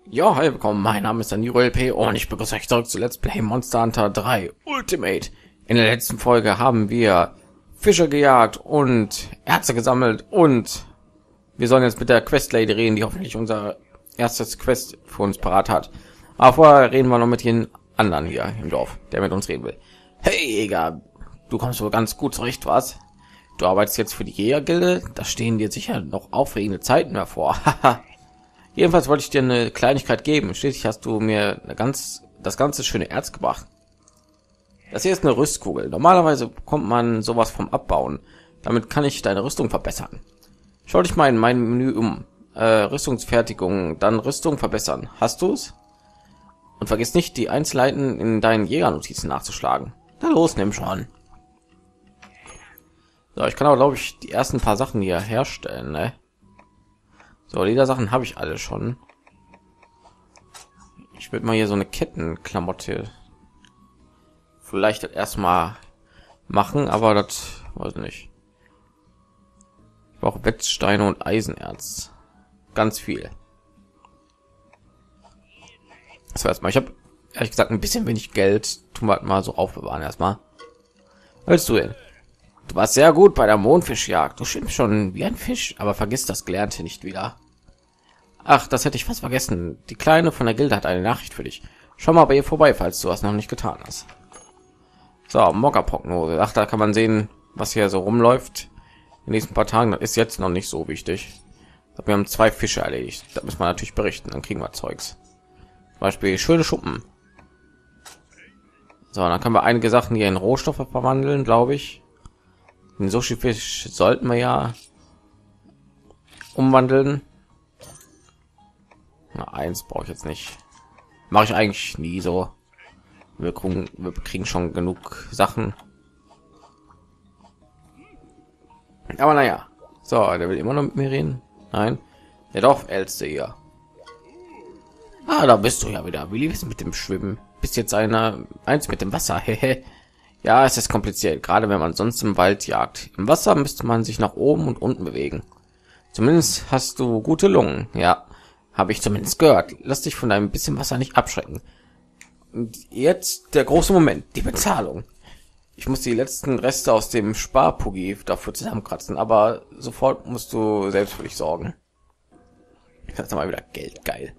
Ja, hi, willkommen. Mein Name ist Daniro LP und ich begrüße euch zurück zu Let's Play Monster Hunter 3 Ultimate. In der letzten Folge haben wir Fische gejagt und Erze gesammelt und wir sollen jetzt mit der Quest Lady reden, die hoffentlich unser erstes Quest für uns parat hat. Aber vorher reden wir noch mit den anderen hier im Dorf, der mit uns reden will. Hey Jäger, du kommst wohl ganz gut zurecht, was? Du arbeitest jetzt für die Jägergilde? Da stehen dir sicher noch aufregende Zeiten davor. Jedenfalls wollte ich dir eine Kleinigkeit geben. Schließlich hast du mir das ganze schöne Erz gebracht. Das hier ist eine Rüstkugel. Normalerweise bekommt man sowas vom Abbauen. Damit kann ich deine Rüstung verbessern. Schau dich mal in mein Menü um. Rüstungsfertigung, dann Rüstung verbessern. Hast du's? Und vergiss nicht, die Einzelheiten in deinen Jägernotizen nachzuschlagen. Na los, nimm schon. So, ich kann aber, glaube ich, die ersten paar Sachen hier herstellen, ne? So, Ledersachen habe ich alle schon. Ich würde mal hier so eine Kettenklamotte vielleicht erstmal machen, aber das weiß ich nicht. Ich brauche Wetzsteine und Eisenerz. Ganz viel. Das heißt mal, ich habe ehrlich gesagt ein bisschen wenig Geld. Tun wir halt mal so aufbewahren erstmal. Was willst du denn? Du warst sehr gut bei der Mondfischjagd. Du schwimmst schon wie ein Fisch, aber vergiss das Gelernte nicht wieder. Ach, das hätte ich fast vergessen. Die Kleine von der Gilde hat eine Nachricht für dich. Schau mal bei ihr vorbei, falls du das noch nicht getan hast. So, Mockerprognose. Ach, da kann man sehen, was hier so rumläuft. In den nächsten paar Tagen, das ist jetzt noch nicht so wichtig. Wir haben 2 Fische erledigt. Da muss man natürlich berichten, dann kriegen wir Zeugs. Zum Beispiel schöne Schuppen. So, dann können wir einige Sachen hier in Rohstoffe verwandeln, glaube ich. Den Sushi-Fisch sollten wir ja umwandeln. Na, 1 brauche ich jetzt nicht. Mache ich eigentlich nie so. Wir kriegen schon genug Sachen. Aber naja. So, der will immer noch mit mir reden. Nein. Der Dorfälteste hier. Ah, da bist du ja wieder. Wie lief es mit dem Schwimmen? Bist jetzt eins mit dem Wasser. Ja, es ist kompliziert, gerade wenn man sonst im Wald jagt. Im Wasser müsste man sich nach oben und unten bewegen. Zumindest hast du gute Lungen. Ja, habe ich zumindest gehört. Lass dich von deinem bisschen Wasser nicht abschrecken. Und jetzt der große Moment, die Bezahlung. Ich muss die letzten Reste aus dem Sparpuggi dafür zusammenkratzen, aber sofort musst du selbst für dich sorgen. Das ist mal wieder Geld, geil.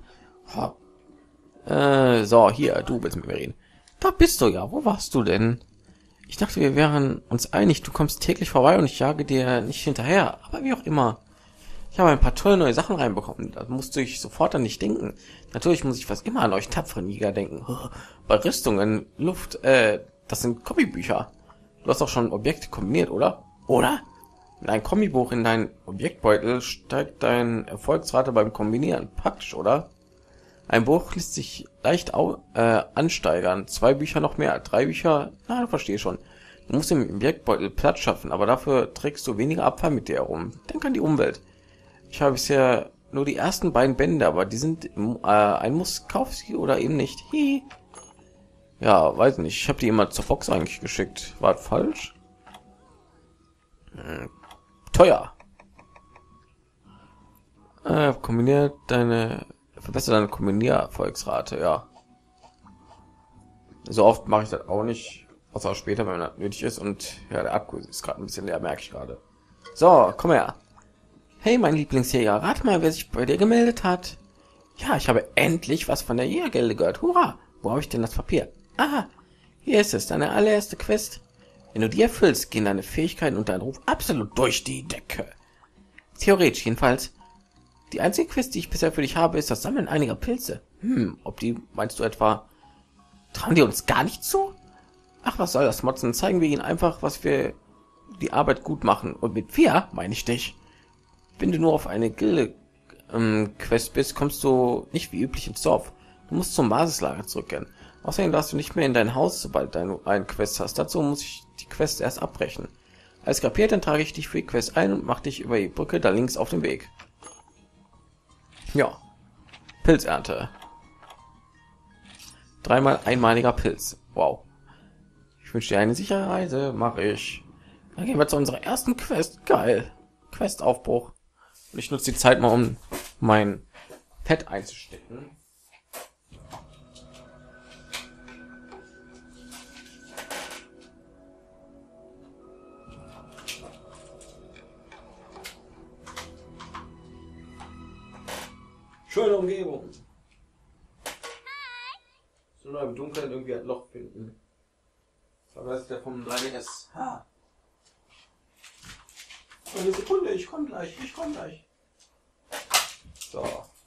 So, hier, du willst mit mir reden. Da bist du ja, wo warst du denn? Ich dachte, wir wären uns einig, du kommst täglich vorbei und ich jage dir nicht hinterher, aber wie auch immer. Ich habe ein paar tolle neue Sachen reinbekommen, da musste ich sofort an dich denken. Natürlich muss ich fast immer an euch tapferen Jäger denken. Bei Rüstungen, Luft, das sind Kombibücher. Du hast auch schon Objekte kombiniert, oder? Oder? Mit einem Kombibuch in deinen Objektbeutel steigt dein Erfolgsrate beim Kombinieren. Praktisch, oder? Ein Buch lässt sich leicht ansteigern. 2 Bücher noch mehr. 3 Bücher, na, du verstehst schon. Du musst im Objektbeutel Platz schaffen, aber dafür trägst du weniger Abfall mit dir herum. Denk an die Umwelt. Ich habe bisher nur die ersten beiden Bände, aber die sind ein Muss. Kauf sie oder eben nicht. Hi. Ja, weiß nicht. Ich habe die immer zur Box eigentlich geschickt. War das falsch? Teuer. Verbessert deine Kombiniererfolgsrate, ja. So oft mache ich das auch nicht, außer später, wenn das nötig ist. Und ja, der Akku ist gerade ein bisschen leer, merke ich gerade. So, komm her. Hey, mein Lieblingsjäger, rate mal, wer sich bei dir gemeldet hat. Ja, ich habe endlich was von der Jägergilde gehört. Hurra! Wo habe ich denn das Papier? Aha, hier ist es, deine allererste Quest. Wenn du die erfüllst, gehen deine Fähigkeiten und dein Ruf absolut durch die Decke. Theoretisch jedenfalls. Die einzige Quest, die ich bisher für dich habe, ist das Sammeln einiger Pilze. Ob die, meinst du etwa, trauen die uns gar nicht zu? Ach, was soll das Motzen? Zeigen wir ihnen einfach, was wir die Arbeit gut machen. Und mit wir meine ich dich. Wenn du nur auf eine Gilde-Quest bist, kommst du nicht wie üblich ins Dorf. Du musst zum Basislager zurückkehren. Außerdem darfst du nicht mehr in dein Haus, sobald du eine Quest hast. Dazu muss ich die Quest erst abbrechen. Als kapiert, dann trage ich dich für die Quest ein und mach dich über die Brücke da links auf den Weg. Ja, Pilzernte. 3-mal einmaliger Pilz. Wow. Ich wünsche dir eine sichere Reise. Mache ich. Dann gehen wir zu unserer ersten Quest. Geil. Questaufbruch. Und ich nutze die Zeit mal, um mein Pad einzustecken. Schöne Umgebung. So nur im Dunkeln irgendwie ein Loch finden. Aber das ist der vom 3DS. Ha. Eine Sekunde, ich komm gleich. So.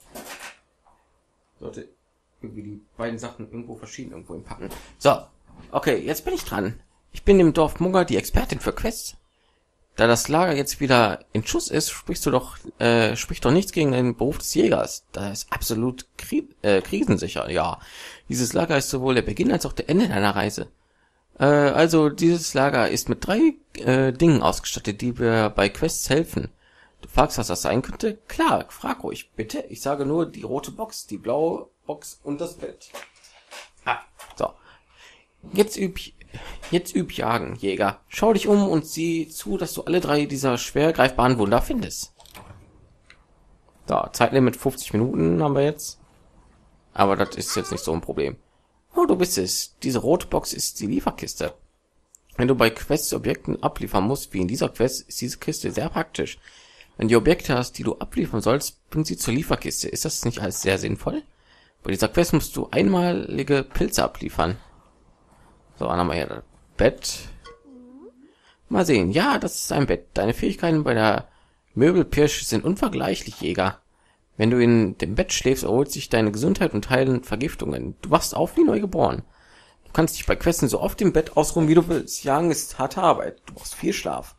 Sollte irgendwie die beiden Sachen irgendwo verschieden irgendwo hinpacken. So. Okay, jetzt bin ich dran. Ich bin im Dorf Munga die Expertin für Quests. Da das Lager jetzt wieder in Schuss ist, spricht doch nichts gegen den Beruf des Jägers. Das ist absolut krisensicher, ja. Dieses Lager ist sowohl der Beginn als auch der Ende deiner Reise. Also dieses Lager ist mit 3 Dingen ausgestattet, die wir bei Quests helfen. Du fragst, was das sein könnte? Klar, frag ruhig, bitte. Ich sage nur die rote Box, die blaue Box und das Bett. So. Jetzt üb Jagen, Jäger. Schau dich um und sieh zu, dass du alle 3 dieser schwer greifbaren Wunder findest. So, Zeitlimit 50 Minuten haben wir jetzt. Aber das ist jetzt nicht so ein Problem. Oh, du bist es. Diese rote Box ist die Lieferkiste. Wenn du bei Quests Objekten abliefern musst, wie in dieser Quest, ist diese Kiste sehr praktisch. Wenn du Objekte hast, die du abliefern sollst, bring sie zur Lieferkiste. Ist das nicht alles sehr sinnvoll? Bei dieser Quest musst du einmalige Pilze abliefern. So, dann haben wir hier das Bett. Mal sehen. Ja, das ist ein Bett. Deine Fähigkeiten bei der Möbelpirsch sind unvergleichlich, Jäger. Wenn du in dem Bett schläfst, erholt sich deine Gesundheit und heilen Vergiftungen. Du wachst auf wie neu geboren. Du kannst dich bei Questen so oft im Bett ausruhen, wie du willst. Jagen ist harte Arbeit. Du brauchst viel Schlaf.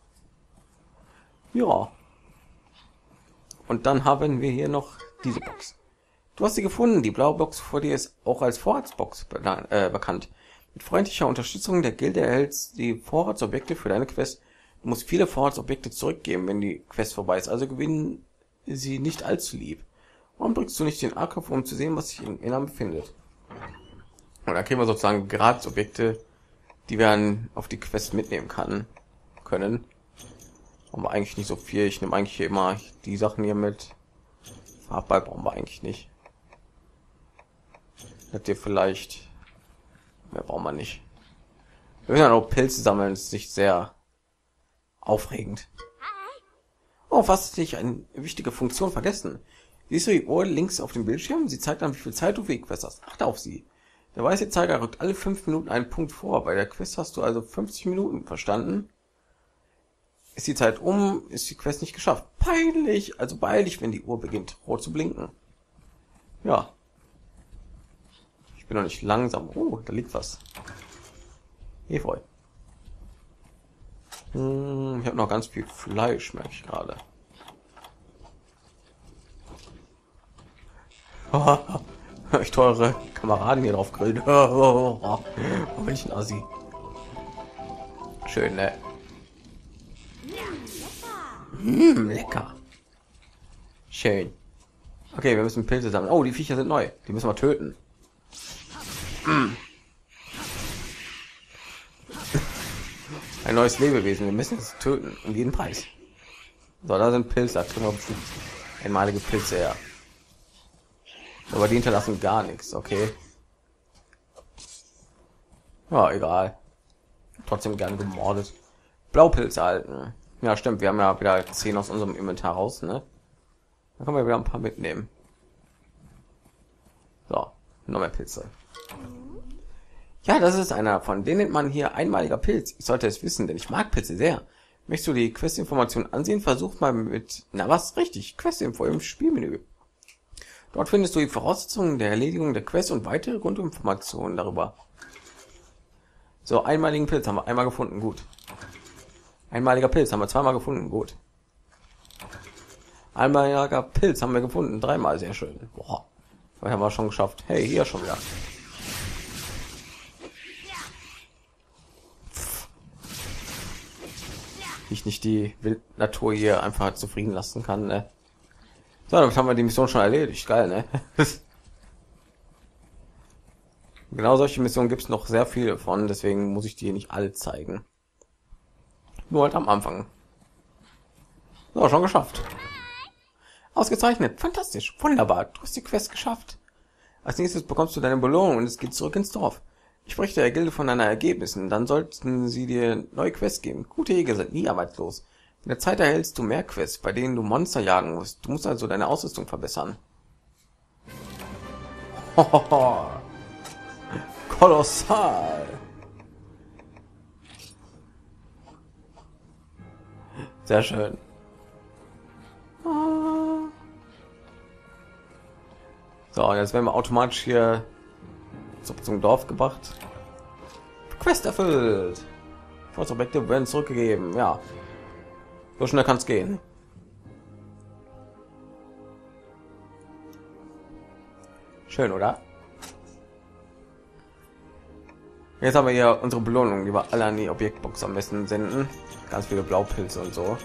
Ja. Und dann haben wir hier noch diese Box. Du hast sie gefunden. Die blaue Box vor dir ist auch als Vorratsbox bekannt. Mit freundlicher Unterstützung der Gilde erhältst du die Vorratsobjekte für deine Quest. Du musst viele Vorratsobjekte zurückgeben, wenn die Quest vorbei ist. Also gewinnen sie nicht allzu lieb. Warum drückst du nicht den A-Knopf, um zu sehen, was sich im Innern befindet? Und dann kriegen wir sozusagen Gratis-Objekte, die wir dann auf die Quest mitnehmen können. Aber eigentlich nicht so viel. Ich nehme eigentlich hier immer die Sachen hier mit. Farbball brauchen wir eigentlich nicht. Hättet ihr vielleicht... Mehr brauchen wir nicht. Wir müssen ja auch Pilze sammeln. Das ist nicht sehr aufregend. Oh, fast hatte ich eine wichtige Funktion vergessen. Siehst du die Uhr links auf dem Bildschirm? Sie zeigt an, wie viel Zeit du für die Quest hast. Achte auf sie. Der weiße Zeiger rückt alle 5 Minuten einen Punkt vor. Bei der Quest hast du also 50 Minuten, verstanden? Ist die Zeit um, ist die Quest nicht geschafft. Peinlich, also beeil dich, wenn die Uhr beginnt, rot zu blinken. Ja. Ich bin noch nicht langsam. Oh, da liegt was. Efeu. Ich habe noch ganz viel Fleisch, merke ich gerade. Ich teure Kameraden hier drauf grillen. Oh, bin ich ein Assi. Schön, ne? Lecker. Schön. Okay, wir müssen Pilze sammeln. Oh, die Viecher sind neu. Die müssen wir töten. Ein neues Lebewesen. Wir müssen es töten. Um jeden Preis. So, da sind Pilze. Da kriegen wir bestimmt einmalige Pilze her. Aber die hinterlassen gar nichts. Okay. Ja, egal. Trotzdem gerne gemordet. Blaupilze halten. Ja, stimmt. Wir haben ja wieder 10 aus unserem Inventar raus, ne? Dann können wir wieder ein paar mitnehmen. So, noch mehr Pilze. Ja, das ist einer von denen nennt man hier einmaliger Pilz. Ich sollte es wissen, denn ich mag Pilze sehr. Möchtest du die Questinformation ansehen? Versuch mal mit, na was, richtig, Questinfo im Spielmenü. Dort findest du die Voraussetzungen der Erledigung der Quest und weitere Grundinformationen darüber. So, einmaligen Pilz haben wir einmal gefunden, gut. Einmaliger Pilz haben wir zweimal gefunden, gut. Einmaliger Pilz haben wir gefunden, 3-mal, sehr schön. Boah, das haben wir schon geschafft. Hey, hier schon wieder. Ich nicht die Wildnatur hier einfach zufrieden lassen kann, ne? So, damit haben wir die Mission schon erledigt. Geil, ne? Genau solche Missionen gibt es noch sehr viele von, deswegen muss ich die nicht alle zeigen. Nur halt am Anfang. So, schon geschafft. Ausgezeichnet, fantastisch, wunderbar. Du hast die Quest geschafft. Als nächstes bekommst du deine Belohnung und es geht zurück ins Dorf. Ich berichte der Gilde von deinen Ergebnissen, dann sollten sie dir neue Quests geben. Gute Jäger sind nie arbeitslos. In der Zeit erhältst du mehr Quests, bei denen du Monster jagen musst. Du musst also deine Ausrüstung verbessern. Kolossal. Sehr schön. So, jetzt werden wir automatisch hier zum Dorf gebracht. Quest erfüllt. Fortobjekte werden zurückgegeben. Ja, so schnell kann es gehen. Schön, oder? Jetzt haben wir hier unsere Belohnung, die wir alle an die Objektbox am besten senden. Ganz viele Blaupilze und so.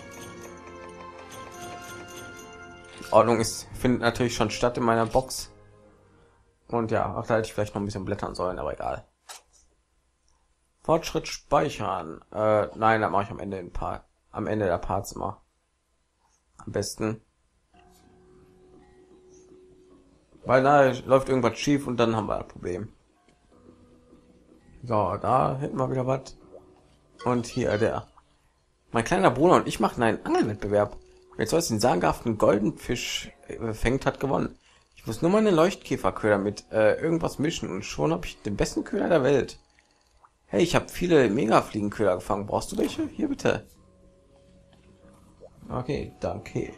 Die Ordnung ist, findet natürlich schon statt in meiner Box. Und ja, auch da hätte ich vielleicht noch ein bisschen blättern sollen, aber egal. Fortschritt speichern. Nein, da mache ich am Ende der Parts immer. Am besten. Weil da läuft irgendwas schief und dann haben wir ein Problem. So, da hätten wir wieder was. Und hier mein kleiner Bruder und ich machen einen Angelwettbewerb. Wer zuerst den sagenhaften Goldenfisch fängt, hat gewonnen. Ich muss nur mal einen Leuchtkäferköder mit irgendwas mischen und schon habe ich den besten Köder der Welt. Hey, ich habe viele Megafliegenköder gefangen. Brauchst du welche? Hier bitte. Okay, danke.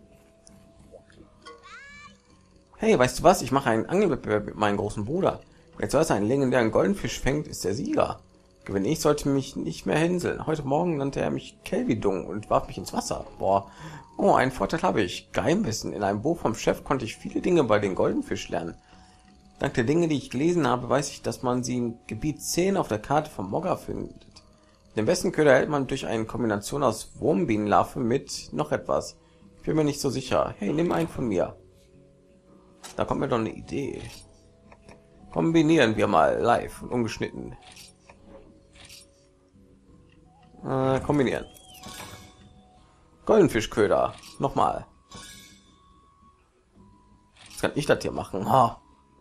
Hey, weißt du was? Ich mache einen Angelwettbewerb mit meinem großen Bruder. Wer zuerst einen legendären Goldenfisch fängt, ist der Sieger. Gewinne ich, sollte mich nicht mehr hänseln. Heute Morgen nannte er mich Kelvidung und warf mich ins Wasser. Boah. Oh, einen Vorteil habe ich. Geheimwissen. In einem Buch vom Chef konnte ich viele Dinge bei den Goldenfisch lernen. Dank der Dinge, die ich gelesen habe, weiß ich, dass man sie im Gebiet 10 auf der Karte von Mogga findet. Den besten Köder erhält man durch eine Kombination aus Wurmbienenlarve mit noch etwas. Ich bin mir nicht so sicher. Hey, nimm einen von mir. Da kommt mir doch eine Idee. Kombinieren wir mal live und ungeschnitten. Kombinieren. Goldenfischköder. Nochmal. Was kann ich das hier machen? Ha.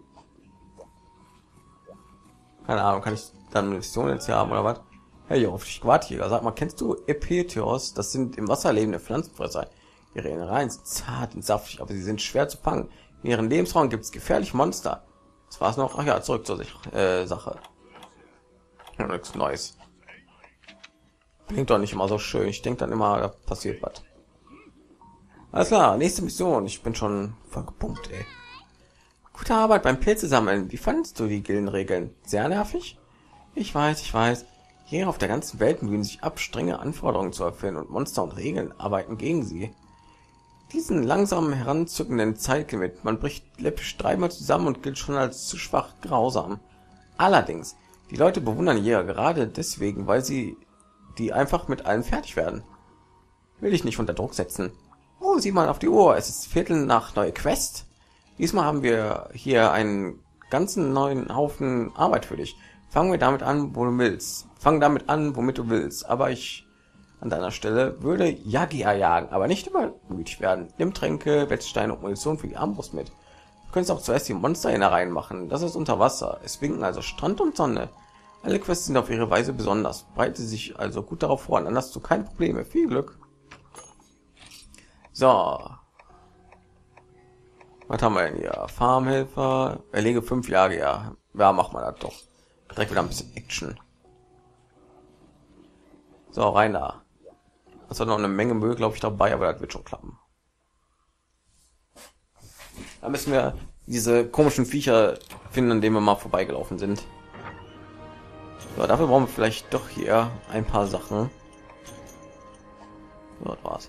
Keine Ahnung, kann ich dann eine Mission jetzt hier haben oder was? Hey, auf dich Quartjäger. Sag mal, kennst du Epeteos? Das sind im Wasser lebende Pflanzenfresser. Ihre Innereien sind zart und saftig, aber sie sind schwer zu fangen. In ihren Lebensraum gibt es gefährliche Monster. Das war's noch. Ach ja, zurück zur Sache. Ja, nichts Neues. Klingt doch nicht immer so schön. Ich denke dann immer, da passiert was. Alles klar, nächste Mission. Ich bin schon voll gepumpt, ey. Gute Arbeit beim Pilze sammeln. Wie fandest du die Gildenregeln? Sehr nervig? Ich weiß. Hier auf der ganzen Welt mühen sich ab, strenge Anforderungen zu erfüllen und Monster und Regeln arbeiten gegen sie. Diesen langsamen heranzückenden Zeitlimit, man bricht läppisch dreimal zusammen und gilt schon als zu schwach grausam. Allerdings, die Leute bewundern Jäger gerade deswegen, weil sie die einfach mit allen fertig werden. Will ich nicht unter Druck setzen. Oh, sieh mal auf die Uhr, es ist Viertel nach neue Quest. Diesmal haben wir hier einen ganzen neuen Haufen Arbeit für dich. Fangen wir damit an, wo du willst. Fang damit an, womit du willst. Aber ich an deiner Stelle würde Yagia jagen, aber nicht übermütig werden. Nimm Tränke, Wetzsteine und Munition für die Armbrust mit. Du könntest auch zuerst die Monster in machen. Das ist unter Wasser. Es winken also Strand und Sonne. Alle Quests sind auf ihre Weise besonders. Bereite sich also gut darauf vor, dann hast du keine Probleme. Viel Glück. So. Was haben wir denn hier? Farmhelfer. Erlege 5 Jahre. Ja, machen wir das doch. Direkt wieder ein bisschen Action. So, rein da. Das hat noch eine Menge Müll, glaube ich, dabei, aber das wird schon klappen. Da müssen wir diese komischen Viecher finden, an denen wir mal vorbeigelaufen sind. So, dafür brauchen wir vielleicht doch hier ein paar Sachen. So, das war's.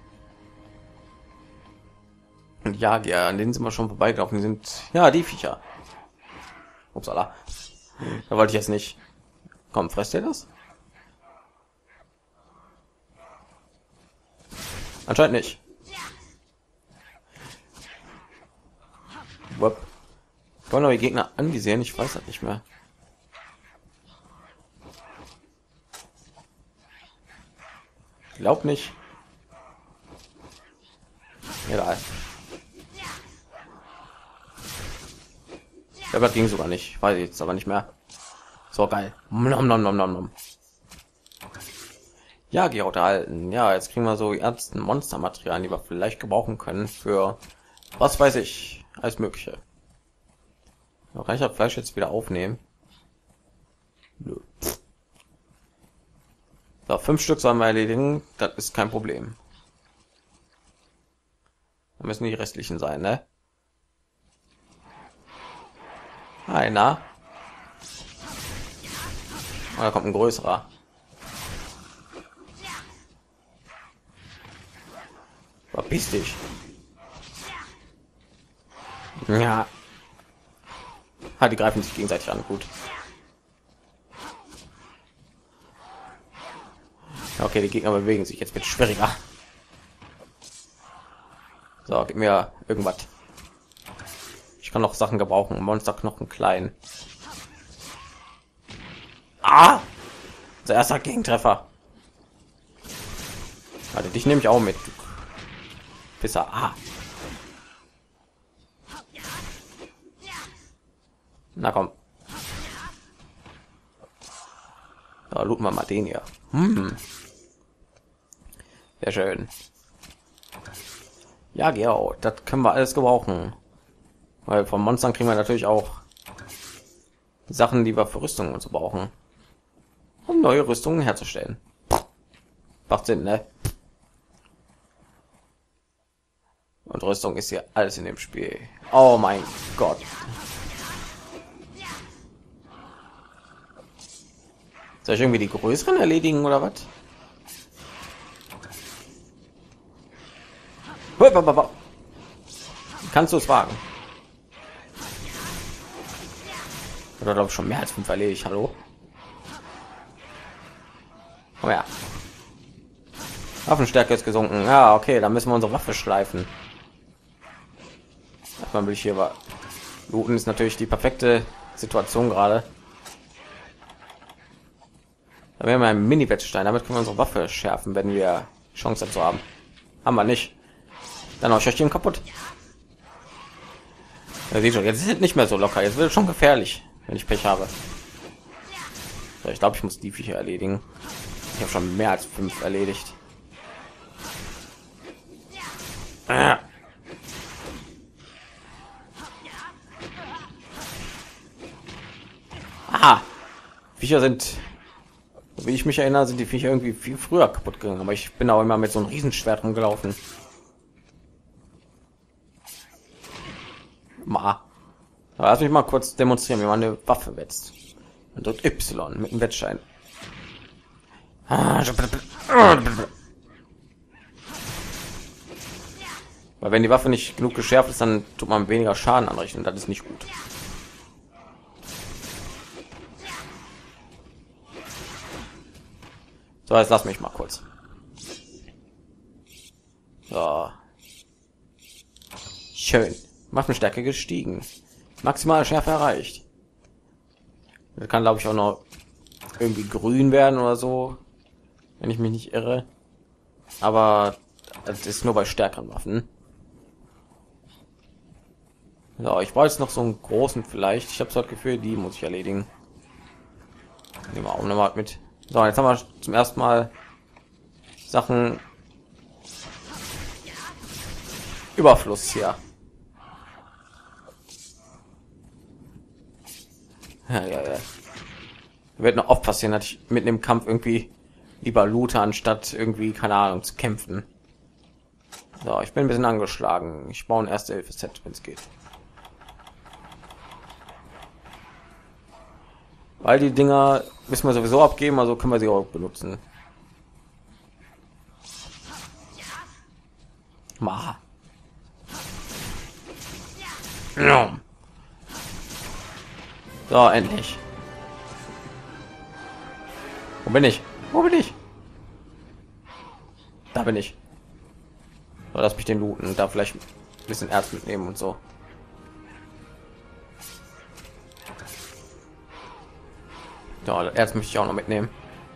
Und ja, an denen sind wir schon vorbeigelaufen. Die sind ja die Viecher. Upsala. Da wollte ich jetzt nicht. Komm, fresst ihr das? Anscheinend nicht. Wupp. Wollen neue Gegner angesehen? Ich weiß das nicht mehr. Glaub nicht. Egal. Ja, das ging sogar nicht. Weiß ich jetzt aber nicht mehr. So geil. Nom, nom, nom, nom, nom. Ja, Geralt erhalten. Ja, jetzt kriegen wir so die ersten Monstermaterialien, die wir vielleicht gebrauchen können für was weiß ich, alles Mögliche. Kann ich das Fleisch jetzt wieder aufnehmen? Nö. So, 5 Stück sollen wir erledigen. Das ist kein Problem. Da müssen die restlichen sein, ne? Einer. Oh, da kommt ein größerer. Verpiss dich. Ja. Die greifen sich gegenseitig an. Gut. Okay, die Gegner bewegen sich jetzt mit schwieriger. So, gib mir irgendwas. Ich kann noch Sachen gebrauchen. Monsterknochen klein. Ah! Unser erster Gegentreffer. Warte, dich nehme ich auch mit. Pisser. Ah. Na komm. Da looten wir mal den hier. Sehr schön. Ja, genau. Das können wir alles gebrauchen. Weil von Monstern kriegen wir natürlich auch Sachen, die wir für Rüstungen und so brauchen, um neue Rüstungen herzustellen. Macht Sinn, ne? Und Rüstung ist hier alles in dem Spiel. Oh mein Gott. Soll ich irgendwie die größeren erledigen oder was? Kannst du es wagen? Oder glaube ich schon mehr als 5 erledigt. Hallo? Oh ja. Waffenstärke ist gesunken. Ja, okay, dann müssen wir unsere Waffe schleifen. Man will ich hier war. Looten ist natürlich die perfekte Situation gerade. Da wäre mal ein Mini-Wettstein. Damit können wir unsere Waffe schärfen, wenn wir Chance dazu haben. Haben wir nicht. Dann auch ich ihn kaputt. Ja, seht schon, jetzt ist es nicht mehr so locker. Jetzt wird es schon gefährlich, wenn ich Pech habe. So, ich glaube, ich muss die Viecher erledigen. Ich habe schon mehr als 5 erledigt. Ah. Aha. Viecher sind, wie ich mich erinnere, sind die Viecher irgendwie viel früher kaputt gegangen. Aber ich bin auch immer mit so einem Riesenschwert rumgelaufen. Lass mich mal kurz demonstrieren, wie man eine Waffe wetzt. Man drückt Y mit dem Wettschein. Weil wenn die Waffe nicht genug geschärft ist, dann tut man weniger Schaden anrichten. Das ist nicht gut. So, jetzt lass mich mal kurz. So. Schön. Waffenstärke gestiegen. Maximale Schärfe erreicht. Das kann, glaube ich, auch noch irgendwie grün werden oder so, wenn ich mich nicht irre. Aber das ist nur bei stärkeren Waffen. So, ich brauche jetzt noch so einen großen vielleicht. Ich habe so das Gefühl, die muss ich erledigen. Nehmen wir auch noch mal mit. So, jetzt haben wir zum ersten Mal Sachen Überfluss hier. Ja. Wird noch oft passieren, dass ich mitten im Kampf irgendwie lieber loote, anstatt irgendwie, keine Ahnung, zu kämpfen. So, ich bin ein bisschen angeschlagen. Ich baue ein Erste-Hilfe-Set, wenn es geht. Weil die Dinger müssen wir sowieso abgeben, also können wir sie auch benutzen. Ma. Ja. So, endlich. Wo bin ich? Wo bin ich? Da bin ich. So, lass mich den looten und da vielleicht ein bisschen Erz mitnehmen und so. Ja, Erz möchte ich auch noch mitnehmen.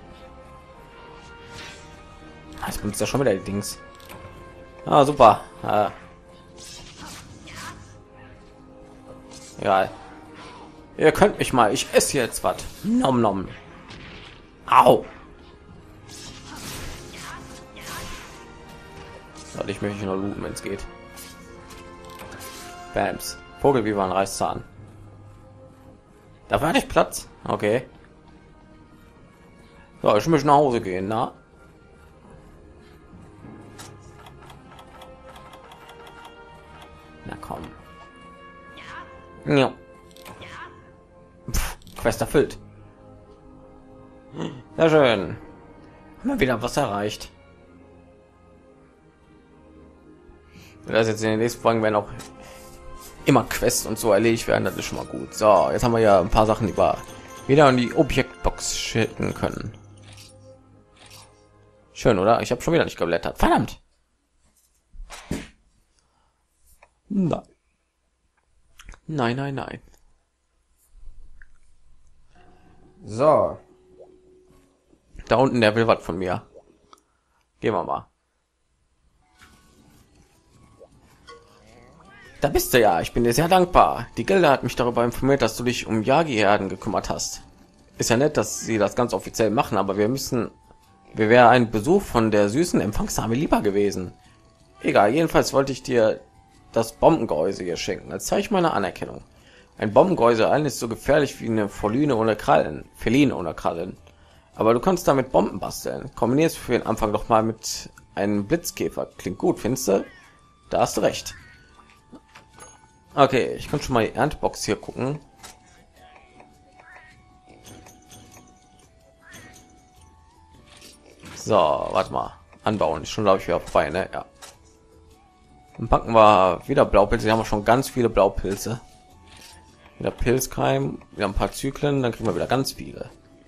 Jetzt benutzt ja schon wieder die Dings. Ah, super. Egal. Ihr könnt mich mal. Ich esse jetzt was. Nom nom. Au. So, ich möchte noch looten, wenn es geht. Bams. Vogelbiber und Reißzahn. Da war nicht Platz. Okay. So, ich muss nach Hause gehen, na? Na komm. Ja. Quest erfüllt. Sehr schön. Haben wir wieder was erreicht. Das jetzt in den nächsten Folgen werden auch immer Quests und so erledigt werden. Das ist schon mal gut. So, jetzt haben wir ja ein paar Sachen, die wir wieder in die Objektbox schicken können. Schön, oder? Ich habe schon wieder nicht geblättert. Verdammt. Nein. Nein, nein, nein. So. Da unten, der will was von mir. Gehen wir mal. Da bist du ja. Ich bin dir sehr dankbar. Die Gilde hat mich darüber informiert, dass du dich um Yagi-Herden gekümmert hast. Ist ja nett, dass sie das ganz offiziell machen, aber wir wäre ein Besuch von der süßen Empfangsdame lieber gewesen. Egal, jedenfalls wollte ich dir das Bombengehäuse hier schenken, als Zeichen meiner Anerkennung. Ein Bombengehäuse allen ist so gefährlich wie eine Feline ohne Krallen. Aber du kannst damit Bomben basteln. Kombinierst für den Anfang doch mal mit einem Blitzkäfer. Klingt gut, findest du? Da hast du recht. Okay, ich kann schon mal die Erntebox hier gucken. So, warte mal. Anbauen ist schon, glaube ich, wieder vorbei, ne? Ja. Dann packen wir wieder Blaupilze. Wir haben schon ganz viele Blaupilze. Wieder Pilzkeim, wieder ein paar Zyklen, dann kriegen wir wieder ganz viele.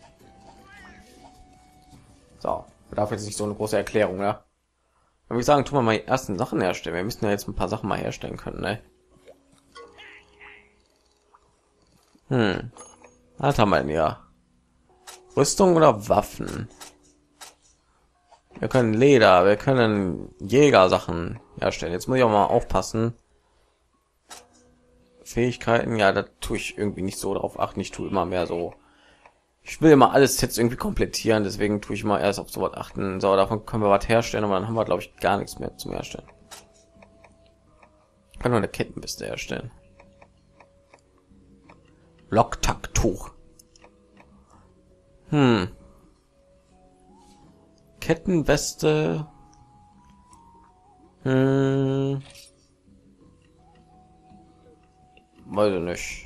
So, bedarf jetzt nicht so eine große Erklärung, ja. Dann würde ich sagen, tun wir mal die ersten Sachen herstellen. Wir müssen ja jetzt ein paar Sachen mal herstellen können, ne? Was haben wir denn hier? Rüstung oder Waffen? Wir können Leder, wir können Jägersachen herstellen. Jetzt muss ich auch mal aufpassen. Fähigkeiten, ja, da tue ich irgendwie nicht so darauf achten. Ich tue immer mehr so. Ich will immer alles jetzt irgendwie komplettieren, deswegen tue ich mal erst auf sowas achten. So, davon können wir was herstellen, aber dann haben wir, glaube ich, gar nichts mehr zum Herstellen. Ich kann nur eine Kettenbiste herstellen. Locktacktuch. Kettenweste. Weiß ich nicht.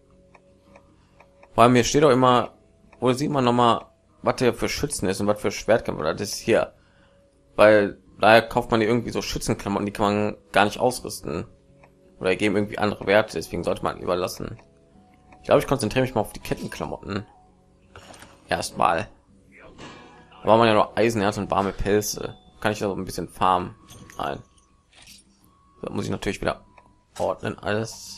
Weil mir steht auch immer, oder sieht man noch mal, was der für Schützen ist und was für Schwertkämpfer. Das ist hier. Weil daher kauft man die irgendwie so Schützenklamotten, die kann man gar nicht ausrüsten. Oder geben irgendwie andere Werte, deswegen sollte man lieber lassen. Ich glaube, ich konzentriere mich mal auf die Kettenklamotten. Erstmal. Da war man ja nur Eisenerz und warme Pilze. Kann ich da so ein bisschen farmen? Nein. Da muss ich natürlich wieder ordnen alles.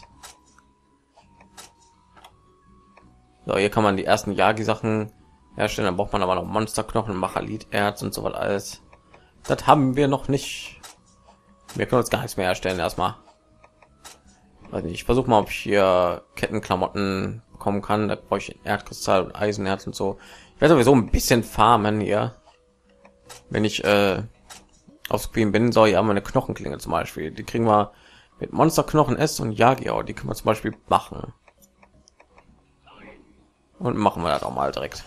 So, hier kann man die ersten Yagi-Sachen herstellen. Dann braucht man aber noch Monsterknochen, Machalit-Erz und so was alles. Das haben wir noch nicht. Wir können uns gar nichts mehr herstellen erstmal. Weiß nicht, ich versuche mal, ob ich hier Kettenklamotten bekommen kann. Da brauche ich Erdkristall und Eisenerz und so. Ich werde sowieso ein bisschen farmen hier. Wenn ich auf Screen bin, so, hier haben wir eine Knochenklinge zum Beispiel. Die kriegen wir mit Monsterknochen S und Yagi. Die können wir zum Beispiel machen. Und machen wir das auch mal direkt.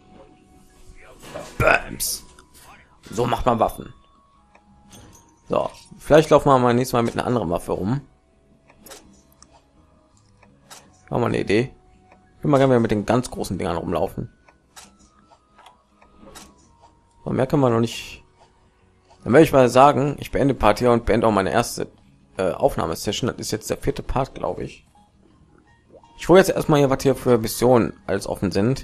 Bams. So macht man Waffen. So, vielleicht laufen wir mal nächstes Mal mit einer anderen Waffe rum. Haben wir eine Idee? Ich will mal gerne mit den ganz großen Dingern rumlaufen. Aber mehr kann man noch nicht. Dann werde ich mal sagen, ich beende Part hier und beende auch meine erste Aufnahmesession. Das ist jetzt der 4. Part, glaube ich. Ich hole jetzt erstmal hier, was hier für Missionen alles offen sind.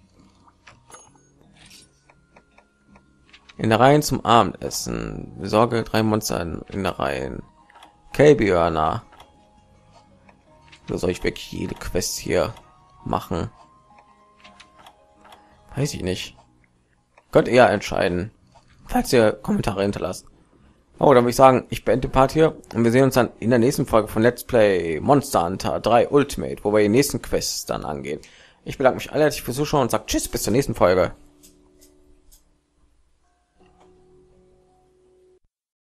In der Reihen zum Abendessen. Besorge 3 Monster in der Reihen. Kelbjörner. Oder soll ich wirklich jede Quest hier machen? Weiß ich nicht. Könnt ihr ja entscheiden, falls ihr Kommentare hinterlasst. Oh, dann würde ich sagen, ich beende den Part hier und wir sehen uns dann in der nächsten Folge von Let's Play Monster Hunter 3 Ultimate, wo wir die nächsten Quests dann angehen. Ich bedanke mich alle herzlich fürs Zuschauen und sage Tschüss, bis zur nächsten Folge.